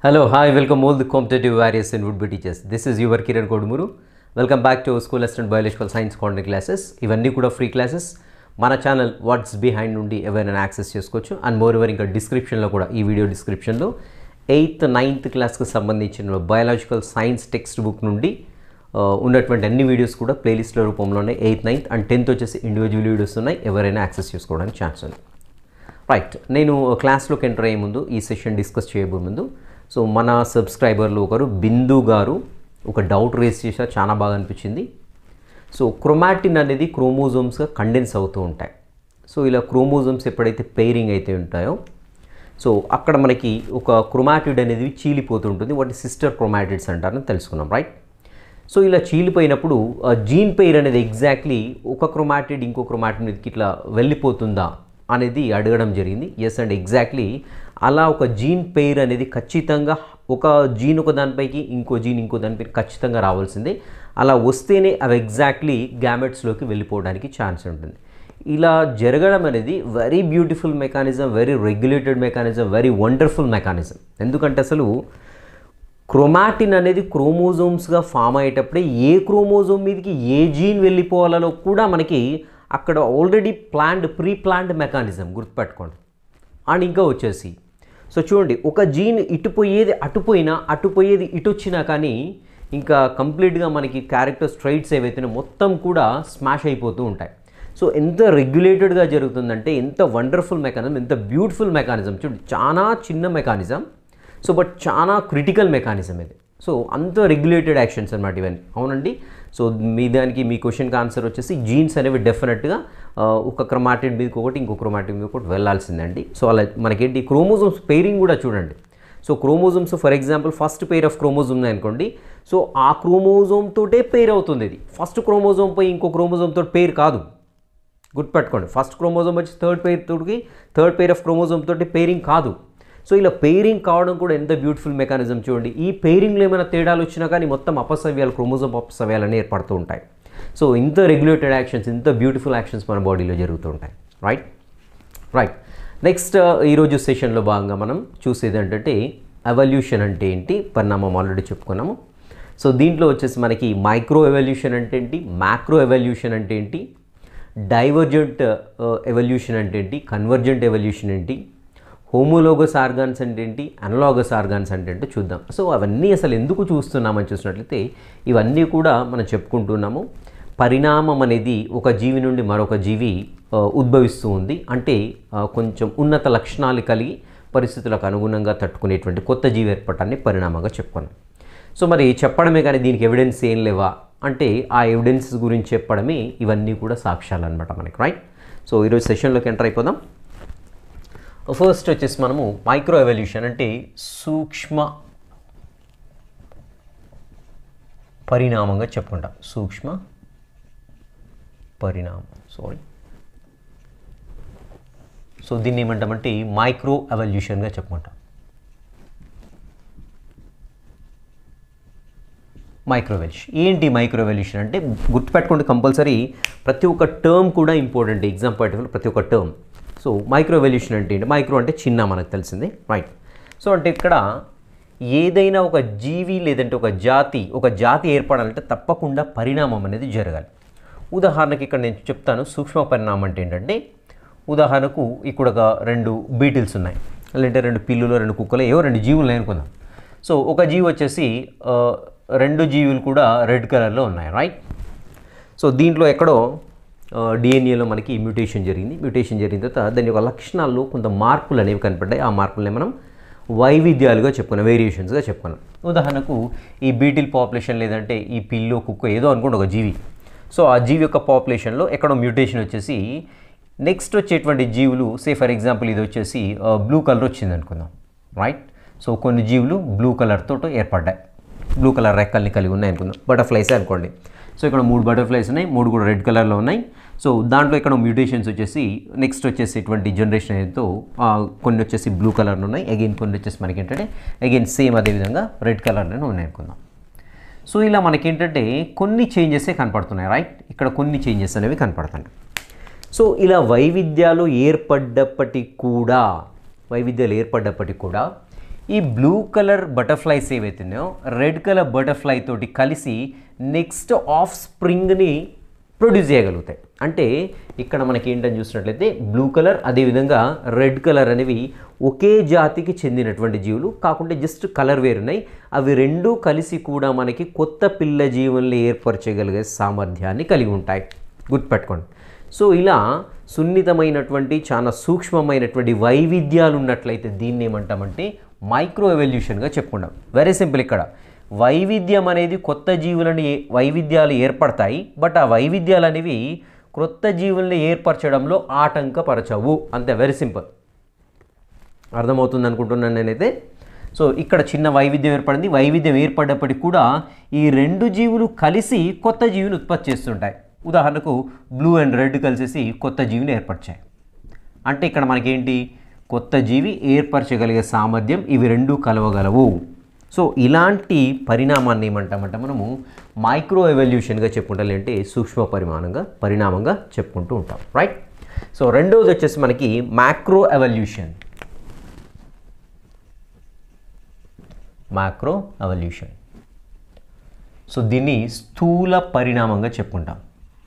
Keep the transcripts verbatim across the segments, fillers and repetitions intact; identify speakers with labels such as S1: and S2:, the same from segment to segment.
S1: Hello, hi, welcome all the competitive warriors and would-be teachers. This is your Kiran Kodumuru. Welcome back to School Assistant Biological Science Content Classes. ఇవన్నీ కూడా free classes. మన channel what's behind నుండి ఎవరైనా access చేసుకోవచ్చు. And more over ఇంకా డిస్క్రిప్షన్లో కూడా ఈ వీడియో డిస్క్రిప్షన్లో ఎయిత్ నైన్త్ క్లాస్కి సంబంధించిన బయాలజికల్ సైన్స్ టెక్స్ట్ బుక్ నుండి ఉన్నటువంటి అన్ని వీడియోస్ కూడా ప్లేలిస్ట్ల రూపంలో ఉన్నాయి. ఎయిత్ నైన్త్ అండ్ టెన్త్ వచ్చేసి ఇండివిజువల్ వీడియోస్ ఉన్నాయి. ఎవరైనా యాక్సెస్ చేసుకోవడానికి ఛాన్స్ ఉంది. రైట్, నేను క్లాస్లోకి ఎంటర్ అయ్యే ముందు ఈ సెషన్ డిస్కస్ చేయబోయే ముందు సో మన సబ్స్క్రైబర్లు ఒకరు బిందు గారు ఒక డౌట్ రేస్ చేశారు, చాలా బాగా అనిపించింది. సో క్రోమాటిన్ అనేది క్రోమోజోమ్స్గా కండెన్స్ అవుతూ ఉంటాయి. సో ఇలా క్రోమోజోమ్స్ ఎప్పుడైతే పెయిరింగ్ అయితే ఉంటాయో సో అక్కడ మనకి ఒక క్రోమాటిడ్ అనేది చీలిపోతూ ఉంటుంది. వాటి సిస్టర్ క్రోమాటిడ్స్ అంటారని తెలుసుకున్నాం. రైట్, సో ఇలా చీలిపోయినప్పుడు జీన్ పెయిర్ అనేది ఎగ్జాక్ట్లీ ఒక క్రోమాటిడ్ ఇంకో క్రోమాటిడ్ మీదకి ఇట్లా వెళ్ళిపోతుందా అనేది అడగడం జరిగింది. ఎస్ అండ్ ఎగ్జాక్ట్లీ అలా ఒక జీన్ పెయిర్ అనేది ఖచ్చితంగా ఒక జీన్ ఒక దానిపైకి ఇంకో జీన్ ఇంకో దానిపై ఖచ్చితంగా రావాల్సిందే. అలా వస్తేనే అవి ఎగ్జాక్ట్లీ గ్యామెట్స్లోకి వెళ్ళిపోవడానికి ఛాన్స్ ఉంటుంది. ఇలా జరగడం అనేది very beautiful mechanism, very regulated mechanism, very wonderful mechanism. ఎందుకంటే అసలు క్రోమాటిన్ అనేది క్రోమోజోమ్స్గా ఫామ్ అయ్యేటప్పుడే ఏ క్రోమోజోమ్ మీదకి ఏ జీన్ వెళ్ళిపోవాలో కూడా మనకి అక్కడ already planned pre planned mechanism గుర్తుపెట్టుకోండి. అండ్ ఇంకా వచ్చేసి సో చూడండి, ఒక జీన్ ఇటుపోయేది అటుపోయినా అటుపోయేది ఇటు వచ్చినా కానీ ఇంకా కంప్లీట్గా మనకి క్యారెక్టర్స్ ట్రైట్స్ ఏవైతే మొత్తం కూడా స్మాష్ అయిపోతూ ఉంటాయి. సో ఎంత రెగ్యులేటెడ్గా జరుగుతుందంటే ఎంత వండర్ఫుల్ మెకానిజం, ఎంత బ్యూటిఫుల్ మెకానిజం. చూడండి, చాలా చిన్న మెకానిజం సో బట్ చాలా క్రిటికల్ మెకానిజం ఇది. సో అంత రెగ్యులేటెడ్ యాక్షన్స్ అన్నమాట ఇవన్నీ. అవునండి, సో మీ దానికి మీ క్వశ్చన్కి ఆన్సర్ వచ్చేసి జీన్స్ అనేవి డెఫినెట్గా ఒక క్రోమాటిడ్ మీదకి ఒకటి ఇంకో క్రోమాటిడ్ మీద ఒకటి వెళ్ళాల్సిందండి. సో అలా మనకేంటి క్రోమోజోమ్స్ పెయిరింగ్ కూడా చూడండి. So chromosomes for example first pair of chromosome అనుకోండి, సో ఆ క్రోమోజోమ్ తోటే పెయిర్ అవుతుంది. ఇది ఫస్ట్ క్రోమోజోమ్ పై ఇంకో క్రోమోజోమ్ తోటి పెయిర్ కాదు, గుర్తుపెట్టుకోండి. ఫస్ట్ క్రోమోజోమ్ వచ్చి థర్డ్ పెయిర్ తోటి థర్డ్ పెయిర్ ఆఫ్ క్రోమోజోమ్ తోటి పెయిరింగ్ కాదు. సో ఇలా పెయిరింగ్ కావడం కూడా ఎంత బ్యూటిఫుల్ మెకానిజం చూడండి. ఈ పెయిరింగ్లో ఏమైనా తేడాలు వచ్చినా కానీ మొత్తం అపసవ్యాలు, క్రోమోజోమ్ అపసవ్యాలు అనేవి ఏర్పడుతూ ఉంటాయి. సో ఇంత రెగ్యులేటెడ్ యాక్షన్స్, ఇంత బ్యూటిఫుల్ యాక్షన్స్ మన బాడీలో జరుగుతూ ఉంటాయి. రైట్ రైట్ నెక్స్ట్ ఈరోజు సెషన్లో భాగంగా మనం చూసేది ఏంటంటే ఎవల్యూషన్ అంటే ఏంటి, పరిణామం ఆల్రెడీ చెప్పుకున్నాము. సో దీంట్లో వచ్చేసి మనకి మైక్రో ఎవల్యూషన్ అంటే ఏంటి, మ్యాక్రో ఎవల్యూషన్ అంటే ఏంటి, డైవర్జెంట్ ఎవల్యూషన్ అంటే ఏంటి, కన్వర్జెంట్ ఎవల్యూషన్ ఏంటి, హోమోలోగస్ ఆర్గాన్స్ అంటే ఏంటి, అనలాగస్ ఆర్గాన్స్ అంటే ఏంటో చూద్దాం. సో అవన్నీ అసలు ఎందుకు చూస్తున్నామని చూసినట్లయితే ఇవన్నీ కూడా మనం చెప్పుకుంటున్నాము. పరిణామం అనేది ఒక జీవి నుండి మరొక జీవి ఉద్భవిస్తూ ఉంది. అంటే కొంచెం ఉన్నత లక్షణాలు కలిగి పరిస్థితులకు అనుగుణంగా తట్టుకునేటువంటి కొత్త జీవి ఏర్పడటాన్ని పరిణామంగా చెప్పుకున్నాం. సో మరి చెప్పడమే కానీ దీనికి ఎవిడెన్స్ ఏం లేవా అంటే ఆ ఎవిడెన్స్ గురించి చెప్పడమే ఇవన్నీ కూడా సాక్ష్యాలు అనమాట మనకి. రైట్, సో ఈరోజు సెషన్లోకి ఎంటర్ అయిపోదాం. ఫస్ట్ వచ్చేసి మనము మైక్రో ఎవల్యూషన్ అంటే సూక్ష్మ పరిణామంగా చెప్పుకుంటాం. సూక్ష్మ పరిణామం సారీ సో దీన్ని ఏమంటామంటే మైక్రో ఎవల్యూషన్గా చెప్పుకుంటాం. మైక్రో ఎవల్యూషన్ ఏంటి? మైక్రో ఎవల్యూషన్ అంటే గుర్తుపెట్టుకోండి కంపల్సరీ, ప్రతి ఒక్క టర్మ్ కూడా ఇంపార్టెంట్ ఎగ్జామ్ పాయింట్ ఆఫ్ ప్రతి ఒక్క టర్మ్. సో మైక్రో ఎవల్యూషన్ అంటే ఏంటి? మైక్రో అంటే చిన్న, మనకు తెలిసింది. రైట్, సో అంటే ఇక్కడ ఏదైనా ఒక జీవి లేదంటే ఒక జాతి ఒక జాతి ఏర్పడాలంటే తప్పకుండా పరిణామం అనేది జరగాలి. ఉదాహరణకి ఇక్కడ నేను చెప్తాను సూక్ష్మ పరిణామం అంటే ఏంటంటే, ఉదాహరణకు ఇక్కడ ఒక రెండు బీటిల్స్ ఉన్నాయి, లేదంటే రెండు పిల్లులు, రెండు కుక్కలు, ఏవో రెండు జీవులు అనుకుందాం. సో ఒక జీవి వచ్చేసి రెండు జీవులు కూడా రెడ్ కలర్లో ఉన్నాయి. రైట్, సో దీంట్లో ఎక్కడో డిఎన్ఏలో మనకి మ్యూటేషన్ జరిగింది. మ్యూటేషన్ జరిగిన తర్వాత దాని యొక్క లక్షణాల్లో కొంత మార్పులు అనేవి కనపడ్డాయి. ఆ మార్పులనే మనం వైవిధ్యాలుగా చెప్పుకున్నాం, వేరియేషన్స్గా చెప్పుకున్నాం. ఉదాహరణకు ఈ బీటిల్ పాపులేషన్ లేదంటే ఈ పిల్లు కుక్క ఏదో అనుకోండి ఒక జీవి. సో ఆ జీవి యొక్క పాపులేషన్లో ఎక్కడో మ్యూటేషన్ వచ్చేసి నెక్స్ట్ వచ్చేటువంటి జీవులు సే ఫర్ ఎగ్జాంపుల్ ఇది వచ్చేసి బ్లూ కలర్ వచ్చింది అనుకుందాం. రైట్, సో కొన్ని జీవులు బ్లూ కలర్తో ఏర్పడ్డాయి, బ్లూ కలర్ రెక్కల్ని కలిగి ఉన్నాయి అనుకుందాం. బటర్ఫ్లైస్ అనుకోండి. సో ఇక్కడ మూడు బటర్ఫ్లైస్ ఉన్నాయి, మూడు కూడా రెడ్ కలర్లో ఉన్నాయి. సో దాంట్లో ఇక్కడ మ్యూటేషన్స్ వచ్చేసి నెక్స్ట్ వచ్చేసి ఇటువంటి జనరేషన్ ఏదో కొన్ని వచ్చేసి బ్లూ కలర్లో ఉన్నాయి, అగైన్ కొన్ని వచ్చేసి మనకి ఏంటంటే అగైన్ సేమ్ అదేవిధంగా రెడ్ కలర్లోనే ఉన్నాయి అనుకుందాం. సో ఇలా మనకేంటంటే కొన్ని చేంజెసే కనపడుతున్నాయి. రైట్, ఇక్కడ కొన్ని చేంజెస్ అనేవి కనపడుతున్నాయి. సో ఇలా వైవిధ్యాలు ఏర్పడ్డప్పటికీ కూడా వైవిధ్యాలు ఏర్పడ్డప్పటికీ కూడా ఈ బ్లూ కలర్ బటర్ఫ్లైస్ ఏవైతున్నాయో రెడ్ కలర్ బటర్ఫ్లై తోటి కలిసి నెక్స్ట్ ఆఫ్ స్ప్రింగ్ని ప్రొడ్యూస్ చేయగలుగుతాయి. అంటే ఇక్కడ మనకి ఏంటని చూసినట్లయితే బ్లూ కలర్ అదేవిధంగా రెడ్ కలర్ అనేవి ఒకే జాతికి చెందినటువంటి జీవులు, కాకుంటే జస్ట్ కలర్ వేరున్నాయి. అవి రెండూ కలిసి కూడా మనకి కొత్త పిల్ల జీవుల్ని ఏర్పరచగలిగే సామర్థ్యాన్ని కలిగి ఉంటాయి. గుర్తుపెట్టుకోండి. సో ఇలా సున్నితమైనటువంటి చాలా సూక్ష్మమైనటువంటి వైవిధ్యాలు ఉన్నట్లయితే దీన్ని ఏమంటామంటే మైక్రో ఎవల్యూషన్గా చెప్పుకుంటాం. Very simple. ఇక్కడ వైవిధ్యం అనేది కొత్త జీవులని వైవిధ్యాలు ఏర్పడతాయి, బట్ ఆ వైవిధ్యాలు అనేవి క్రొత్త జీవుల్ని ఏర్పరచడంలో ఆటంకపరచవు. అంతే, వెరీ సింపుల్. అర్థమవుతుంది అనుకుంటున్నాను నేనైతే. సో ఇక్కడ చిన్న వైవిధ్యం ఏర్పడింది. వైవిధ్యం ఏర్పడ్డప్పటికి కూడా ఈ రెండు జీవులు కలిసి కొత్త జీవిని ఉత్పత్తి చేస్తుంటాయి. ఉదాహరణకు బ్లూ అండ్ రెడ్ కలిసేసి కొత్త జీవిని ఏర్పరిచాయి. అంటే ఇక్కడ మనకేంటి, కొత్త జీవి ఏర్పరచగలిగే సామర్థ్యం ఇవి రెండు కలవగలవు. సో ఇలాంటి పరిణామాన్ని ఏమంటామంటే మనము మైక్రో ఎవల్యూషన్గా చెప్పుకుంటాం, అంటే సూక్ష్మ పరిమాణంగా పరిణామంగా చెప్పుకుంటూ ఉంటాం. రైట్. సో రెండవది వచ్చేసి మనకి macro evolution. Macro evolution so దీన్ని స్థూల పరిణామంగా చెప్పుకుంటాం.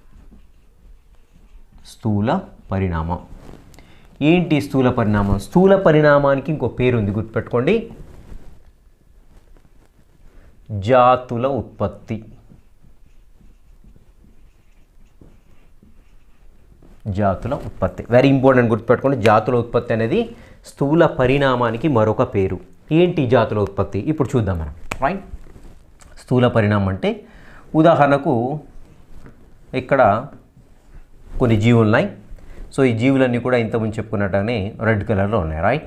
S1: స్థూల పరిణామం. ఏంటి స్థూల పరిణామం? స్థూల పరిణామానికి ఇంకో పేరు ఉంది, గుర్తుపెట్టుకోండి, జాతుల ఉత్పత్తి. జాతుల ఉత్పత్తి వెరీ ఇంపార్టెంట్, గుర్తుపెట్టుకోండి. జాతుల ఉత్పత్తి అనేది స్థూల పరిణామానికి మరొక పేరు. ఏంటి జాతుల ఉత్పత్తి? ఇప్పుడు చూద్దాం మనం. రైట్. స్థూల పరిణామం అంటే ఉదాహరణకు ఇక్కడ కొన్ని జీవులు ఉన్నాయి. సో ఈ జీవులన్నీ కూడా ఇంతకుముందు చెప్పుకున్నట్టుగానే రెడ్ కలర్లో ఉన్నాయి. రైట్.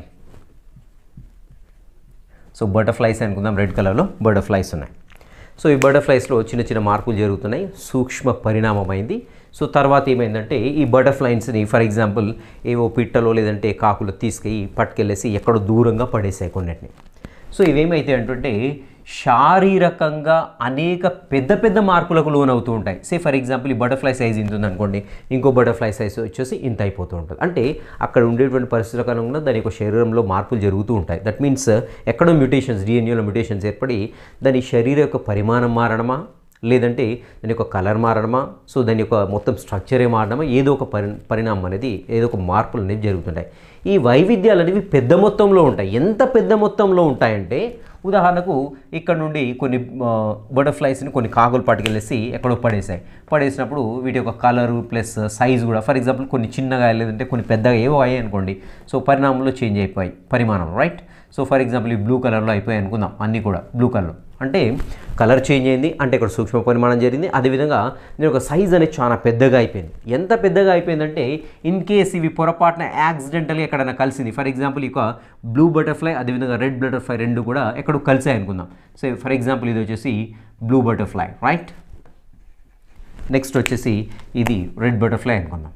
S1: సో బటర్ఫ్లైస్ అనుకుందాం, రెడ్ కలర్లో బటర్ఫ్లైస్ ఉన్నాయి. సో ఈ బటర్ఫ్లైస్లో చిన్న చిన్న మార్పులు జరుగుతున్నాయి, సూక్ష్మ పరిణామమైంది. సో తర్వాత ఏమైందంటే ఈ బటర్ఫ్లైస్ని ఫర్ ఎగ్జాంపుల్ ఏవో పిట్టలో లేదంటే కాకులు తీసుకెళ్ళి పట్టుకెళ్ళేసి ఎక్కడో దూరంగా పడేసాయి కొన్నిటిని. సో ఇవేమైతే అంటుంటే శారీరకంగా అనేక పెద్ద పెద్ద మార్పులకు లోనవుతూ ఉంటాయి. సే ఫర్ ఎగ్జాంపుల్ ఈ బటర్ఫ్లై సైజ్ ఇంత ఉందనుకోండి, ఇంకో బటర్ఫ్లై సైజ్ వచ్చేసి ఇంత అయిపోతూ ఉంటుంది. అంటే అక్కడ ఉండేటువంటి పరిస్థితుల అనుగుణంగా దాని యొక్క శరీరంలో మార్పులు జరుగుతూ ఉంటాయి. దట్ మీన్స్ ఎక్కడో మ్యూటేషన్స్, డిఎన్ఏలో మ్యూటేషన్స్ ఏర్పడి దాని శరీరం యొక్క పరిమాణం మారడమా, లేదంటే దాని యొక్క కలర్ మారడమా, సో దాని యొక్క మొత్తం స్ట్రక్చరే మారడమా, ఏదో ఒక పరి పరిణామం అనేది ఏదో ఒక మార్పులు అనేవి జరుగుతుంటాయి. ఈ వైవిధ్యాలు అనేవి పెద్ద మొత్తంలో ఉంటాయి. ఎంత పెద్ద మొత్తంలో ఉంటాయంటే ఉదాహరణకు ఇక్కడ నుండి కొన్ని బటర్ఫ్లైస్ని కొన్ని కాకులు పట్టుకెళ్ళేసి ఎక్కడో పడేసాయి. పడేసినప్పుడు వీటి యొక్క కలరు ప్లస్ సైజు కూడా ఫర్ ఎగ్జాంపుల్ కొన్ని చిన్నగా లేదంటే కొన్ని పెద్దగా ఏవో అయ్యాయి అనుకోండి. సో పరిణామంలో చేంజ్ అయిపోయాయి పరిమాణం. రైట్. సో ఫర్ ఎగ్జాంపుల్ ఈ బ్లూ కలర్లో అయిపోయాయి అనుకుందాం, అన్నీ కూడా బ్లూ కలర్. అంటే కలర్ చేంజ్ అయింది, అంటే ఇక్కడ సూక్ష్మ పరిమాణం జరిగింది. అదేవిధంగా దీని యొక్క సైజ్ అనేది చాలా పెద్దగా అయిపోయింది. ఎంత పెద్దగా అయిపోయిందంటే ఇన్ కేస్ ఇవి పొరపాటున యాక్సిడెంటల్గా ఎక్కడైనా కలిసింది, ఫర్ ఎగ్జాంపుల్ ఇక బ్లూ బటర్ఫ్లై అదేవిధంగా రెడ్ బటర్ఫ్లై రెండు కూడా ఎక్కడో కలిసాయి అనుకుందాం. సో ఫర్ ఎగ్జాంపుల్ ఇది వచ్చేసి బ్లూ బటర్ఫ్లై. రైట్. నెక్స్ట్ వచ్చేసి ఇది రెడ్ బటర్ఫ్లై అనుకుందాం.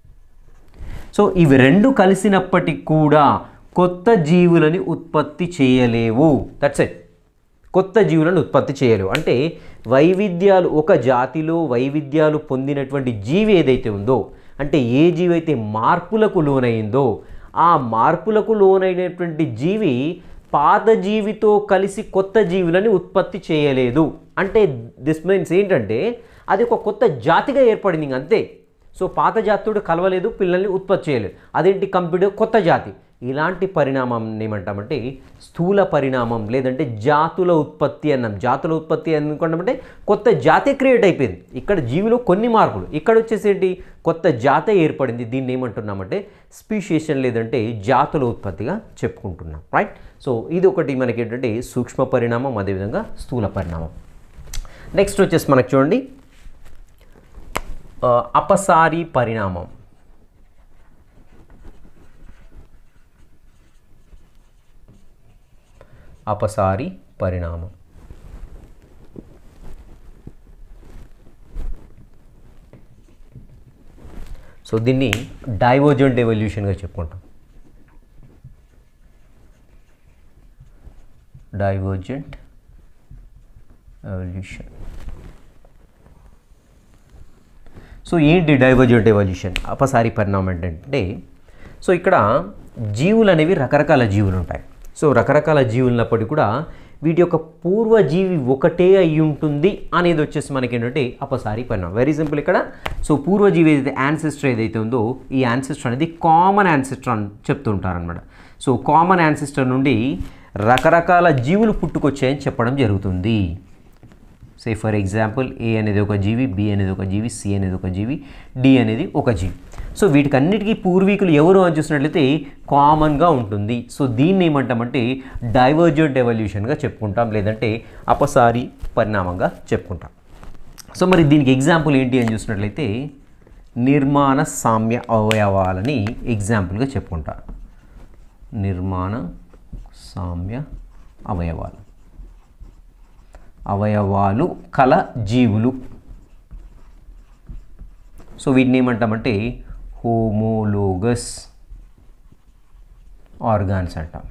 S1: సో ఇవి రెండు కలిసినప్పటికి కూడా కొత్త జీవులని ఉత్పత్తి చేయలేవు. That's it. కొత్త జీవులను ఉత్పత్తి చేయలేవు. అంటే వైవిధ్యాలు, ఒక జాతిలో వైవిధ్యాలు పొందినటువంటి జీవి ఏదైతే ఉందో, అంటే ఏ జీవి అయితే మార్పులకు లోనైందో ఆ మార్పులకు లోనైనటువంటి జీవి పాత జీవితో కలిసి కొత్త జీవులని ఉత్పత్తి చేయలేదు. అంటే దిస్ మీన్స్ ఏంటంటే అది ఒక కొత్త జాతిగా ఏర్పడింది, అంతే. సో పాత జాతితో కలవలేదు, పిల్లల్ని ఉత్పత్తి చేయలేదు. అదేంటి? కంప్లీట్గా కొత్త జాతి. ఇలాంటి పరిణామం ఏమంటామంటే స్థూల పరిణామం, లేదంటే జాతుల ఉత్పత్తి అన్నాం. జాతుల ఉత్పత్తి అనుకుంటామంటే కొత్త జాతి క్రియేట్ అయిపోయింది. ఇక్కడ జీవిలో కొన్ని మార్పులు, ఇక్కడ వచ్చేసి ఏంటి? కొత్త జాతి ఏర్పడింది. దీన్ని ఏమంటున్నామంటే స్పీషియేషన్, లేదంటే జాతుల ఉత్పత్తిగా చెప్పుకుంటున్నాం. రైట్. సో ఇది ఒకటి మనకి ఏంటంటే సూక్ష్మ పరిణామం, అదేవిధంగా స్థూల పరిణామం. నెక్స్ట్ వచ్చేసి మనకు చూడండి అపసారీ పరిణామం. అపసారీ పరిణామం సో దీన్ని డైవర్జెంట్ ఎవల్యూషన్గా చెప్పుకుంటాం. Divergent evolution. సో ఏంటి డైవర్జెంట్ ఎవల్యూషన్, అపసారీ పరిణామం అంటే? సో ఇక్కడ జీవులు అనేవి రకరకాల జీవులు ఉంటాయి. సో రకరకాల జీవులు ఉన్నప్పటికీ కూడా వీటి యొక్క పూర్వజీవి ఒకటే అయి ఉంటుంది అనేది వచ్చేసి మనకి ఏంటంటే అపసారీ పరిణామం. వెరీ సింపుల్ ఇక్కడ. సో పూర్వజీవి ఏదైతే యాన్సెస్టర్ ఏదైతే ఉందో ఈ యాన్సెస్టర్ అనేది కామన్ యాన్సెస్టర్ అని చెప్తుంటారనమాట. సో కామన్ యాన్సెస్టర్ నుండి రకరకాల జీవులు పుట్టుకొచ్చాయని చెప్పడం జరుగుతుంది. సే ఫర్ ఎగ్జాంపుల్ ఏ అనేది ఒక జీవి, బి అనేది ఒక జీవి, సి అనేది ఒక జీవి, డి అనేది ఒక జీవి. సో వీటికి అన్నిటికీ పూర్వీకులు ఎవరు అని చూసినట్లయితే కామన్గా ఉంటుంది. సో దీన్ని ఏమంటామంటే డైవర్జెంట్ ఎవల్యూషన్గా చెప్పుకుంటాం, లేదంటే అపసారీ పరిణామంగా చెప్పుకుంటాం. సో మరి దీనికి ఎగ్జాంపుల్ ఏంటి అని చూసినట్లయితే నిర్మాణ సామ్య అవయవాలని ఎగ్జాంపుల్గా చెప్పుకుంటారు. నిర్మాణ సామ్య అవయవాలు అవయవాలు కల జీవులు. సో వీటిని ఏమంటామంటే హోమోలోగస్ ఆర్గాన్స్ అంటాం.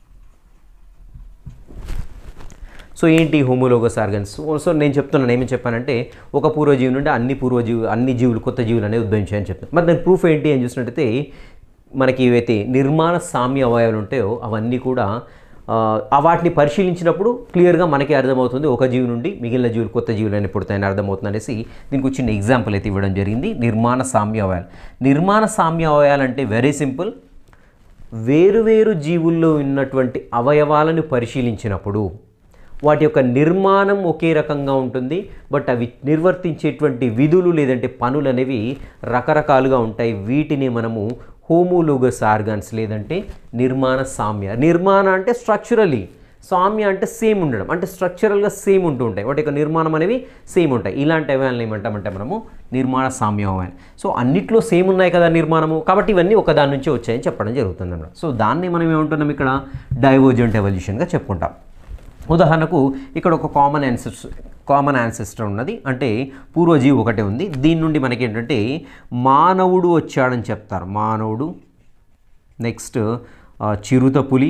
S1: సో ఏంటి హోమోలోగస్ ఆర్గాన్స్? సో నేను చెప్తున్నాను, ఏమని చెప్పానంటే ఒక పూర్వజీవి నుండి అన్ని పూర్వజీవి అన్ని జీవులు కొత్త జీవులు అనేవి ఉద్భవించాయని చెప్తాను. మరి దాని ప్రూఫ్ ఏంటి అని చూసినట్టయితే మనకి ఏవైతే నిర్మాణ సామ్య అవయవాలు ఉంటాయో అవన్నీ కూడా వాటిని పరిశీలించినప్పుడు క్లియర్గా మనకి అర్థమవుతుంది ఒక జీవి నుండి మిగిలిన జీవులు కొత్త జీవులు అని పుడతాయని అర్థమవుతుంది అనేసి దీనికి చిన్న ఎగ్జాంపుల్ అయితే ఇవ్వడం జరిగింది. నిర్మాణ సామ్య అవయవాలు. నిర్మాణ సామ్య అవయవాలు అంటే వెరీ సింపుల్, వేరువేరు జీవుల్లో ఉన్నటువంటి అవయవాలను పరిశీలించినప్పుడు వాటి యొక్క నిర్మాణం ఒకే రకంగా ఉంటుంది, బట్ అవి నిర్వర్తించేటువంటి విధులు లేదంటే పనులు అనేవి రకరకాలుగా ఉంటాయి. వీటిని మనము హోమోలోగస్ ఆర్గాన్స్ లేదంటే నిర్మాణ సామ్య. నిర్మాణ అంటే స్ట్రక్చరలీ, సామ్య అంటే సేమ్ ఉండడం, అంటే స్ట్రక్చరల్గా సేమ్ ఉంటూ ఉంటాయి, వాటి యొక్క నిర్మాణం అనేవి సేమ్ ఉంటాయి. ఇలాంటి అవయవాలను ఏమంటామంటే మనము నిర్మాణ సామ్య అవయవాలు. సో అన్నిట్లో సేమ్ ఉన్నాయి కదా నిర్మాణము, కాబట్టి ఇవన్నీ ఒక దాని నుంచి వచ్చాయని చెప్పడం జరుగుతుంది అన్నమాట. సో దాన్ని మనం ఏమంటున్నాం ఇక్కడ డైవర్జెంట్ ఎవల్యూషన్గా చెప్పుకుంటాం. ఉదాహరణకు ఇక్కడ ఒక కామన్ యాన్సెస్టర్ కామన్ యాన్సెస్టర్ ఉన్నది, అంటే పూర్వజీవి ఒకటే ఉంది. దీని నుండి మనకి ఏంటంటే మానవుడు వచ్చాడని చెప్తారు. మానవుడు, నెక్స్ట్ చిరుత పులి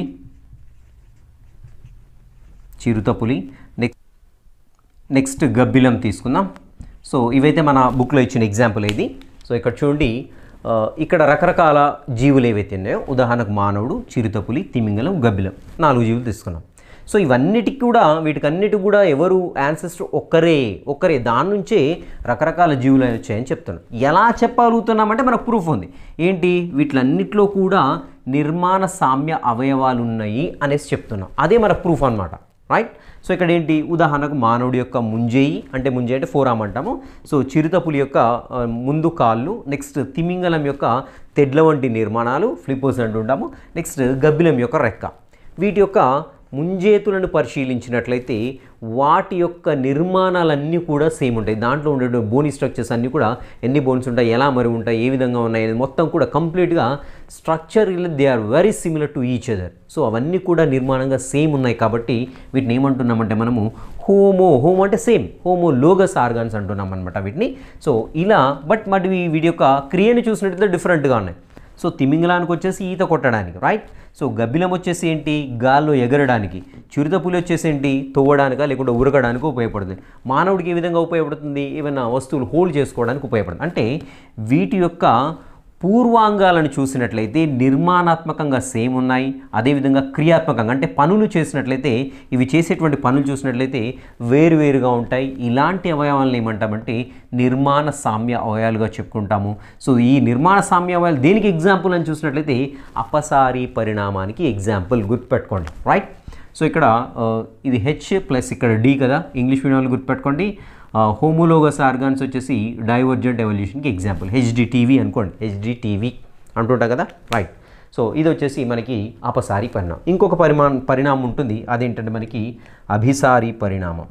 S1: చిరుత పులి నెక్స్ట్ నెక్స్ట్ గబ్బిలం తీసుకుందాం. సో ఇవైతే మన బుక్లో ఇచ్చిన ఎగ్జాంపుల్ ఇది. సో ఇక్కడ చూడండి, ఇక్కడ రకరకాల జీవులు ఏవైతే ఉన్నాయో ఉదాహరణకు మానవుడు, చిరుత పులి, తిమింగలం, గబ్బిలం, నాలుగు జీవులు తీసుకున్నాం. సో ఇవన్నిటికి కూడా వీటికన్నిటికి కూడా ఎవరు యాన్సెస్టర్ ఒక్కరే ఒక్కరే దాని నుంచే రకరకాల జీవులు వచ్చాయని చెప్తున్నాం. ఎలా చెప్పగలుగుతున్నామంటే మనకు ప్రూఫ్ ఉంది. ఏంటి? వీటిలన్నిటిలో కూడా నిర్మాణ సామ్య అవయవాలు ఉన్నాయి అనేసి చెప్తున్నాం. అదే మన ప్రూఫ్ అనమాట, రైట్? సో ఇక్కడ ఏంటి? ఉదాహరణకు మానవుడి యొక్క ముంజేయి, అంటే ముంజేయి అంటే ఫోరామ్ అంటాము. సో చిరుతపులి యొక్క ముందు కాళ్ళు, నెక్స్ట్ తిమింగలం యొక్క తెడ్ల వంటి నిర్మాణాలు ఫ్లిపోస్ అంటుంటాము, నెక్స్ట్ గబ్బిలం యొక్క రెక్క. వీటి యొక్క ముంజేతులను పరిశీలించినట్లయితే వాటి యొక్క నిర్మాణాలన్నీ కూడా సేమ్ ఉంటాయి. దాంట్లో ఉండే బోనీ స్ట్రక్చర్స్ అన్నీ కూడా ఎన్ని బోన్స్ ఉంటాయి, ఎలా మరి ఉంటాయి, ఏ విధంగా ఉన్నాయి అనేది మొత్తం కూడా కంప్లీట్గా structure they are very similar to each other. So అవన్నీ కూడా నిర్మాణంగా సేమ్ ఉన్నాయి కాబట్టి వీటిని ఏమంటున్నామంటే మనము హోమో హోమో అంటే సేమ్ హోమోలోగస్ ఆర్గాన్స్ అంటున్నాం అనమాట వీటిని. సో ఇలా బట్ మరి వీటి యొక్క క్రియని చూసినట్లయితే డిఫరెంట్గా ఉన్నాయి. సో తిమింగలానికి వచ్చేసి ఈత కొట్టడానికి, రైట్? సో గబ్బిలం వచ్చేసి ఏంటి? గాల్లో ఎగరడానికి. చిరుతపులి వచ్చేసి ఏంటి? తవ్వడానిక లేకుంటే ఉరకడానికి ఉపయోగపడుతుంది. మానవుడికి ఏ విధంగా ఉపయోగపడుతుంది? ఏమైనా వస్తువులు హోల్డ్ చేసుకోవడానికి ఉపయోగపడుతుంది. అంటే వీటి యొక్క పూర్వాంగాలను చూసినట్లయితే నిర్మాణాత్మకంగా సేమ్ ఉన్నాయి, అదేవిధంగా క్రియాత్మకంగా అంటే పనులు చేసినట్లయితే ఇవి చేసేటువంటి పనులు చూసినట్లయితే వేరువేరుగా ఉంటాయి. ఇలాంటి అవయవాలను ఏమంటామంటే నిర్మాణ సామ్య అవయవాలుగా చెప్పుకుంటాము. సో ఈ నిర్మాణ సామ్య అవయవాలు దేనికి ఎగ్జాంపుల్ అని చూసినట్లయితే అపసారీ పరిణామానికి ఎగ్జాంపుల్, గుర్తుపెట్టుకోండి, రైట్? సో ఇక్కడ ఇది హెచ్ ప్లస్ ఇక్కడ డి కదా, ఇంగ్లీష్ మీడియం వాళ్ళు గుర్తుపెట్టుకోండి. హోమోలోగస్ ఆర్గాన్స్ వచ్చేసి డైవర్జెంట్ ఎవల్యూషన్కి ఎగ్జాంపుల్. హెచ్డిటీవీ అనుకోండి, హెచ్డిటీవీ అంటుంటా కదా, రైట్? సో ఇది వచ్చేసి మనకి అపసారీ పరిణామం. ఇంకొక పరిమా పరిణామం ఉంటుంది, అదేంటంటే మనకి అభిసారీ పరిణామం.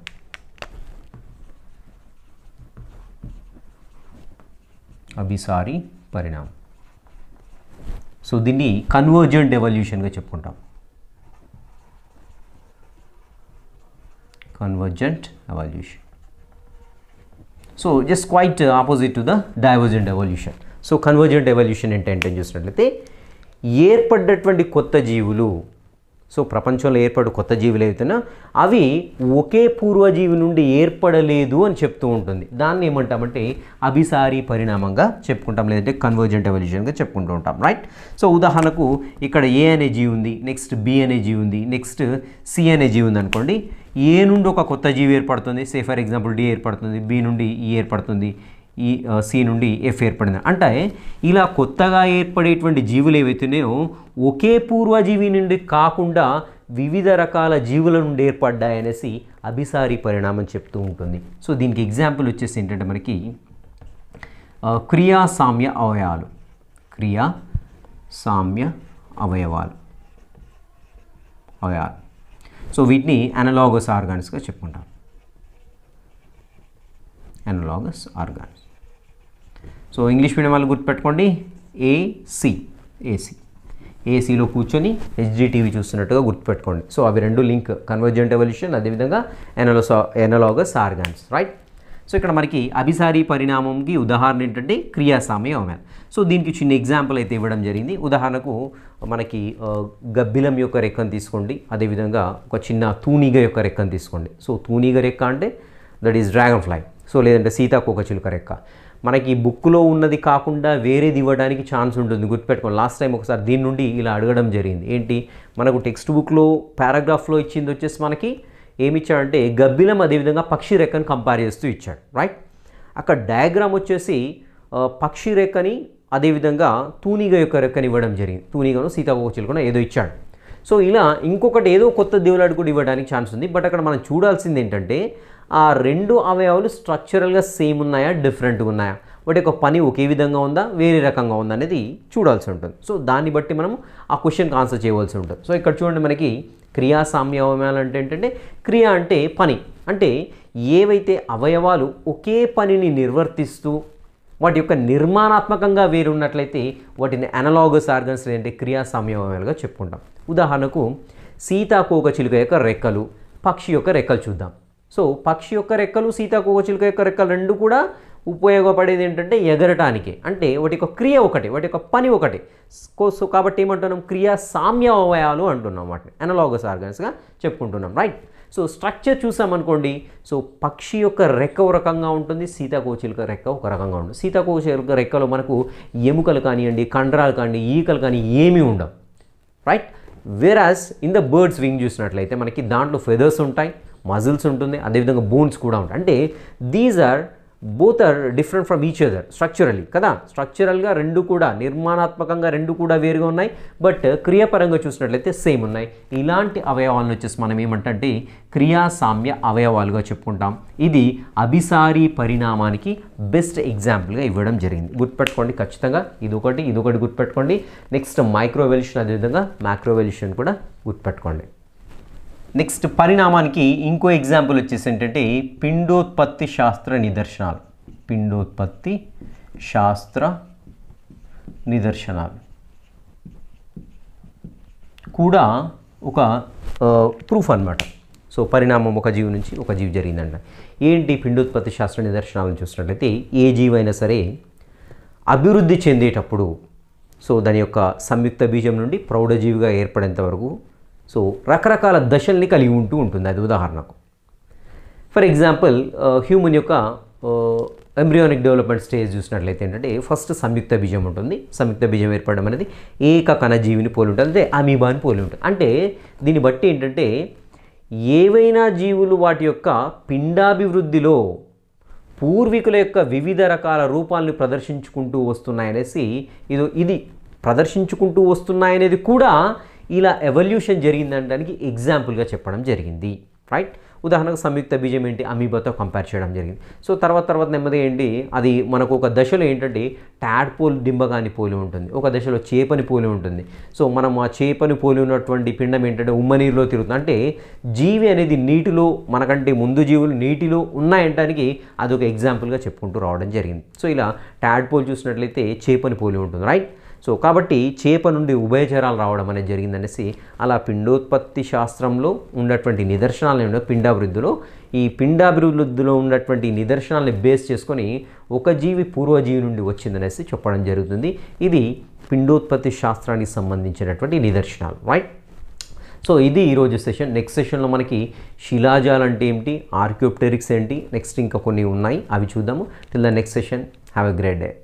S1: అభిసారీ పరిణామం. సో దీన్ని కన్వర్జెంట్ ఎవల్యూషన్గా చెప్పుకుంటాం. Convergent evolution. So just quite opposite to the divergent evolution. So convergent evolution ఏంటంటే చూసినట్లయితే ఏర్పడ్డటువంటి కొత్త జీవులు, సో ప్రపంచంలో ఏర్పడు కొత్త జీవులు ఏవైతున్నా అవి ఒకే పూర్వజీవి నుండి ఏర్పడలేదు అని చెప్తూ ఉంటుంది. దాన్ని ఏమంటామంటే అభిసారి పరిణామంగా చెప్పుకుంటాం, లేదంటే కన్వర్జెంట్ ఎవల్యూషన్గా చెప్పుకుంటూ ఉంటాం, రైట్. సో ఉదాహరణకు ఇక్కడ ఏ అనే జీవి ఉంది, నెక్స్ట్ బి అనే జీవి ఉంది, నెక్స్ట్ సి అనే జీవి ఉంది అనుకోండి. ఏ నుండి ఒక కొత్త జీవి ఏర్పడుతుంది, సే ఫర్ ఎగ్జాంపుల్ డి ఏర్పడుతుంది, బి నుండి ఈ ఏర్పడుతుంది, ఈ సి నుండి ఎఫ్ ఏర్పడింది. అంటే ఇలా కొత్తగా ఏర్పడేటువంటి జీవులు ఏవైతున్నాయో ఒకే పూర్వజీవి నుండి కాకుండా వివిధ రకాల జీవుల నుండి ఏర్పడ్డాయనేసి అభిసారి పరిణామం చెప్తూ ఉంటుంది. సో దీనికి ఎగ్జాంపుల్ వచ్చేసి ఏంటంటే మనకి క్రియా సామ్య అవయవాలు, క్రియా సామ్య అవయవాలు అవయవాలు సో వీటిని అనలాగస్ ఆర్గాన్స్గా చెప్పుకుంటాం, analogous organs. So English medium వాళ్ళు గుర్తుపెట్టుకోండి, ఏసీ ఏసీ ఏసీలో కూర్చొని హెచ్జిటివి చూస్తున్నట్టుగా గుర్తుపెట్టుకోండి. సో అవి రెండు లింక్, కన్వర్జెంట్ ఎవల్యూషన్, అదేవిధంగా ఎనలోస్ ఎనలాగస్ ఆర్గాన్స్, రైట్. సో ఇక్కడ మనకి అభిసారి పరిణామంకి ఉదాహరణ ఏంటంటే క్రియాసామ్య అవయవాలు. సో దీనికి చిన్న ఎగ్జాంపుల్ అయితే ఇవ్వడం జరిగింది. ఉదాహరణకు మనకి గబ్బిలం యొక్క రెక్కను తీసుకోండి, అదేవిధంగా ఒక చిన్న తూనీగ యొక్క రెక్కను తీసుకోండి. సో తూనీగ రెక్క అంటే that is dragonfly, so లేదంటే సీతాకోకచిలుక రెక్క. మనకి బుక్లో ఉన్నది కాకుండా వేరేది ఇవ్వడానికి ఛాన్స్ ఉంటుంది, గుర్తుపెట్టుకోండి. లాస్ట్ టైం ఒకసారి దీని నుండి ఇలా అడగడం జరిగింది. ఏంటి మనకు టెక్స్ట్ బుక్లో పారాగ్రాఫ్లో ఇచ్చింది వచ్చేసి మనకి ఏమి ఇచ్చాడంటే గబ్బిలం అదేవిధంగా పక్షి రెక్కను కంపేర్ చేస్తూ ఇచ్చాడు, రైట్. అక్కడ డయాగ్రామ్ వచ్చేసి పక్షి రెక్కని అదేవిధంగా తూనీగ యొక్క రెక్కని ఇవ్వడం జరిగింది, తూనీగను సీతాకోకచిలుకను ఏదో ఇచ్చాడు. సో ఇలా ఇంకొకటి ఏదో కొత్త దేవులాడు కూడా ఇవ్వడానికి ఛాన్స్ ఉంది. బట్ అక్కడ మనం చూడాల్సింది ఏంటంటే ఆ రెండు అవయవాలు స్ట్రక్చరల్గా సేమ్ ఉన్నాయా, డిఫరెంట్గా ఉన్నాయా, వాటి యొక్క పని ఒకే విధంగా ఉందా, వేరే రకంగా ఉందా అనేది చూడాల్సి ఉంటుంది. సో దాన్ని బట్టి మనం ఆ క్వశ్చన్కి ఆన్సర్ చేయవలసి ఉంటుంది. సో ఇక్కడ చూడండి మనకి క్రియాసామ్య అవయవాలు అంటే ఏంటంటే క్రియ అంటే పని, అంటే ఏవైతే అవయవాలు ఒకే పనిని నిర్వర్తిస్తూ వాటి యొక్క నిర్మాణాత్మకంగా వేరు ఉన్నట్లయితే వాటిని అనలాగస్ ఆర్గన్స్ లేదంటే క్రియాసామ్య అవయవాలుగా చెప్పుకుంటాం. ఉదాహరణకు సీతాకోకచిలుక యొక్క రెక్కలు, పక్షి యొక్క రెక్కలు చూద్దాం. సో పక్షి యొక్క రెక్కలు, సీతాకోకచిలుక యొక్క రెక్కలు రెండు కూడా ఉపయోగపడేది ఏంటంటే ఎగరటానికి, అంటే వాటి యొక్క క్రియ ఒకటి, వాటి యొక్క పని ఒకటి. సో కాబట్టి ఏమంటున్నాం, క్రియా సామ్య అవయవాలు అంటున్నాం, వాటిని అనలాగస్ ఆర్గన్స్గా చెప్పుకుంటున్నాం, రైట్. సో స్ట్రక్చర్ చూసామనుకోండి, సో పక్షి యొక్క రెక్క ఒక రకంగా ఉంటుంది, సీతాకోకచిలుక రెక్క ఒక రకంగా ఉంటుంది. సీతాకోకచిలుక రెక్కలో మనకు ఎముకలు కానివ్వండి, కండరాలు కానీ, ఈకలు కానీ ఏమీ ఉండవు, right. Whereas in the bird's wing చూసినట్లయితే మనకి దాంట్లో ఫెదర్స్ ఉంటాయి, మజిల్స్ ఉంటుంది, అదేవిధంగా బోన్స్ కూడా ఉంటాయి. అంటే these are both are different from each other structurally కదా. స్ట్రక్చరల్గా రెండు కూడా నిర్మాణాత్మకంగా రెండు కూడా వేరుగా ఉన్నాయి, బట్ క్రియాపరంగా చూసినట్లయితే సేమ్ ఉన్నాయి. ఇలాంటి అవయవాలను వచ్చేసి మనం ఏమంటే క్రియాసామ్య అవయవాలుగా చెప్పుకుంటాం. ఇది అభిసారి పరిణామానికి బెస్ట్ ఎగ్జాంపుల్గా ఇవ్వడం జరిగింది. గుర్తుపెట్టుకోండి ఖచ్చితంగా, ఇదొకటి ఇదొకటి గుర్తుపెట్టుకోండి. నెక్స్ట్ మైక్రో ఎవల్యూషన్, అదేవిధంగా మ్యాక్రో ఎవల్యూషన్ కూడా గుర్తుపెట్టుకోండి. నెక్స్ట్ పరిణామానికి ఇంకో ఎగ్జాంపుల్ వచ్చేసి ఏంటంటే పిండోత్పత్తి శాస్త్ర నిదర్శనాలు, పిండోత్పత్తి శాస్త్ర నిదర్శనాలు కూడా ఒక ప్రూఫ్ అన్నమాట. సో పరిణామం ఒక జీవి నుంచి ఒక జీవి జరిగిందంట. ఏంటి పిండోత్పత్తి శాస్త్ర నిదర్శనాలను చూసినట్లయితే ఏ జీవి అయినా సరే అభివృద్ధి చెందేటప్పుడు, సో దాని యొక్క సంయుక్త బీజం నుండి ప్రౌఢజీవిగా ఏర్పడేంత వరకు సో రకరకాల దశల్ని కలిగి ఉంటూ ఉంటుంది. అది ఉదాహరణకు ఫర్ ఎగ్జాంపుల్ హ్యూమన్ యొక్క ఎంబ్రియోనిక్ డెవలప్మెంట్ స్టేజ్ చూసినట్లయితే ఏంటంటే ఫస్ట్ సంయుక్త బీజం ఉంటుంది. సంయుక్త బీజం ఏర్పడడం అనేది ఏక కణజీవిని పోలి ఉంటుంది, అంటే అమీబాని పోలి ఉంటుంది. అంటే దీన్ని బట్టి ఏంటంటే ఏవైనా జీవులు వాటి యొక్క పిండాభివృద్ధిలో పూర్వీకుల యొక్క వివిధ రకాల రూపాలను ప్రదర్శించుకుంటూ వస్తున్నాయనేసి ఇది ఇది ప్రదర్శించుకుంటూ వస్తున్నాయనేది కూడా ఇలా ఎవల్యూషన్ జరిగిందనడానికి ఎగ్జాంపుల్గా చెప్పడం జరిగింది, రైట్. ఉదాహరణకు సంయుక్త బీజం ఏంటి, అమీబాతో కంపేర్ చేయడం జరిగింది. సో తర్వాత తర్వాత నెమ్మదిగా ఏంటి, అది మనకు ఒక దశలో ఏంటంటే టాడ్పోల్ డింబగాని పోలి ఉంటుంది, ఒక దశలో చేపని పోలి ఉంటుంది. సో మనం ఆ చేపని పోలి ఉన్నటువంటి పిండం ఏంటంటే ఉమ్మనీరులో తిరుగుతుంది. అంటే జీవి అనేది నీటిలో, మనకంటే ముందు జీవులు నీటిలో ఉన్నాయంటానికి అదొక ఎగ్జాంపుల్గా చెప్పుకుంటూ రావడం జరిగింది. సో ఇలా టాడ్పోల్ చూసినట్లయితే చేపని పోలి ఉంటుంది, రైట్. సో కాబట్టి చేప నుండి ఉభయచరాలు రావడం అనేది జరిగిందనేసి అలా పిండోత్పత్తి శాస్త్రంలో ఉన్నటువంటి నిదర్శనాలను పిండాభివృద్ధిలో ఈ పిండాభివృద్ధిలో ఉన్నటువంటి నిదర్శనాలను బేస్ చేసుకొని ఒక జీవి పూర్వజీవి నుండి వచ్చిందనేసి చెప్పడం జరుగుతుంది. ఇది పిండోత్పత్తి శాస్త్రానికి సంబంధించినటువంటి నిదర్శనాలు, రైట్. సో ఇది ఈరోజు సెషన్. నెక్స్ట్ సెషన్లో మనకి శిలాజాలు అంటే ఏమిటి, ఆర్కియోప్టెరిక్స్ ఏంటి, నెక్స్ట్ ఇంకా కొన్ని ఉన్నాయి, అవి చూద్దాము. Till the next session, have a great day.